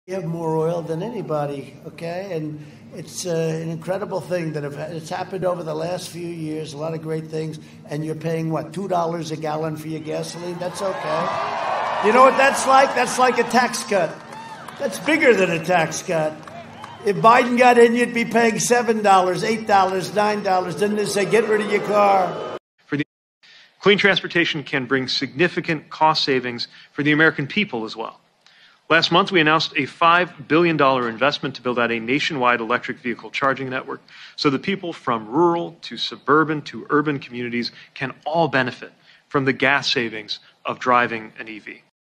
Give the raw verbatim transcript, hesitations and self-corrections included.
You have more oil than anybody, okay? And it's uh, an incredible thing that have, it's happened over the last few years, a lot of great things, and you're paying, what, two dollars a gallon for your gasoline? That's okay. You know what that's like? That's like a tax cut. That's bigger than a tax cut. If Biden got in, you'd be paying seven dollars, eight dollars, nine dollars. Didn't they say, get rid of your car? For the clean transportation can bring significant cost savings for the American people as well. Last month, we announced a five billion dollars investment to build out a nationwide electric vehicle charging network so that people from rural to suburban to urban communities can all benefit from the gas savings of driving an E V.